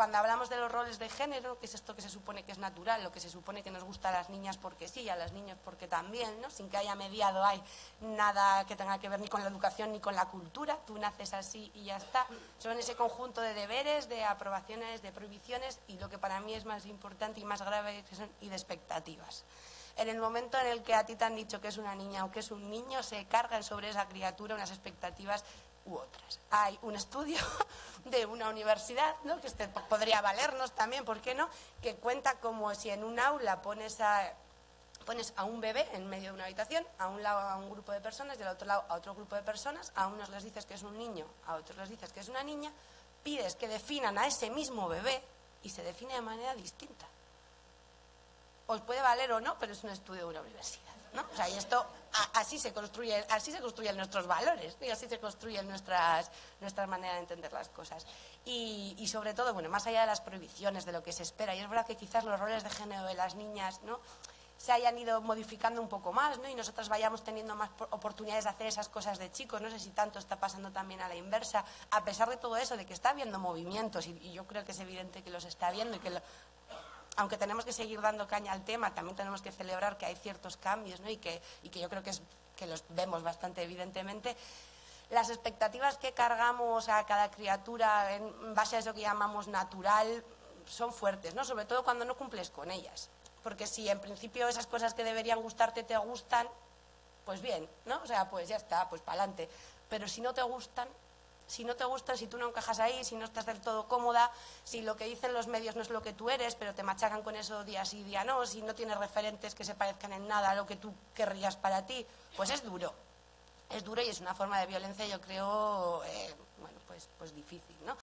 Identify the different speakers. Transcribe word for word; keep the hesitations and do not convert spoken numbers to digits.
Speaker 1: cuando hablamos de los roles de género, que es esto que se supone que es natural, lo que se supone que nos gusta a las niñas porque sí, a los niños porque también, ¿no? Sin que haya mediado hay nada que tenga que ver ni con la educación ni con la cultura, tú naces así y ya está. Son ese conjunto de deberes, de aprobaciones, de prohibiciones y lo que para mí es más importante y más grave que son, y de expectativas. En el momento en el que a ti te han dicho que es una niña o que es un niño, se cargan sobre esa criatura unas expectativas u otras. Hay un estudio de una universidad, ¿no?, que este podría valernos también, ¿por qué no?, que cuenta como si en un aula pones a, pones a un bebé en medio de una habitación, a un lado a un grupo de personas y al otro lado a otro grupo de personas, a unos les dices que es un niño, a otros les dices que es una niña, pides que definan a ese mismo bebé y se define de manera distinta. Os puede valer o no, pero es un estudio de una universidad, ¿no? O sea, y esto, a, así se construye, así se construyen nuestros valores, ¿no? Y así se construyen nuestras, nuestras maneras de entender las cosas. Y, y sobre todo, bueno, más allá de las prohibiciones, de lo que se espera, y es verdad que quizás los roles de género de las niñas, ¿no?, se hayan ido modificando un poco más, ¿no?, y nosotras vayamos teniendo más oportunidades de hacer esas cosas de chicos. No sé si tanto está pasando también a la inversa, a pesar de todo eso, de que está habiendo movimientos, y, y yo creo que es evidente que los está habiendo y que lo, aunque tenemos que seguir dando caña al tema, también tenemos que celebrar que hay ciertos cambios, ¿no?, y, que, y que yo creo que, es, que los vemos bastante evidentemente. Las expectativas que cargamos a cada criatura en base a eso que llamamos natural son fuertes, ¿no?, sobre todo cuando no cumples con ellas. Porque si en principio esas cosas que deberían gustarte te gustan, pues bien, ¿no? O sea, pues ya está, pues para adelante. Pero si no te gustan, si no te gustan, si tú no encajas ahí, si no estás del todo cómoda, si lo que dicen los medios no es lo que tú eres, pero te machacan con eso día sí, día no, si no tienes referentes que se parezcan en nada a lo que tú querrías para ti, pues es duro. Es duro y es una forma de violencia, yo creo, eh, bueno, pues, pues difícil, ¿no?